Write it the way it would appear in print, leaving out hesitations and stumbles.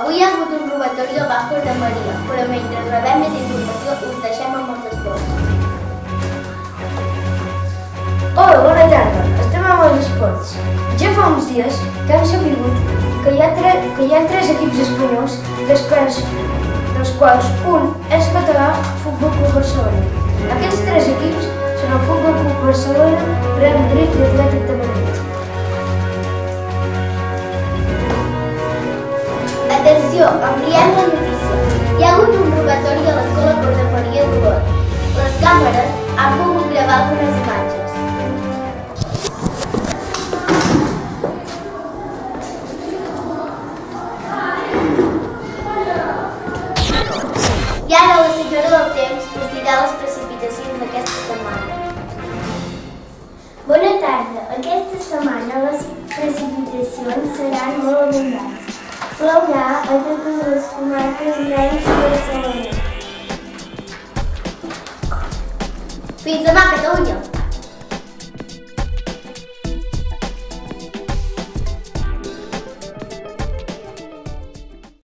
Avui hi ha hagut un robatori al Pascor de Maria, però mentre rebem més informació us deixem amb els esports. Hola, bona tarda. Estem amb els esports. Ja fa uns dies que hem sabut que hi ha tres equips espanyols, dels quals un és català, Futbol Club Barcelona. Aquests tres equips són el Futbol Club Barcelona, Real Madrid i Atlètic de Madrid. Atenció, ampliem la notícia. Hi ha hagut un robatori a l'escola Cor de Maria d'Olot. Les càmeres han pogut gravar algunes imatges. I ara la senyora del temps us dirà les precipitacions d'aquesta setmana. Bona tarda. Aquesta setmana les precipitacions seran molt abundants. Plourà a totes les comarques menys Barcelona. Fins demà, Catalunya!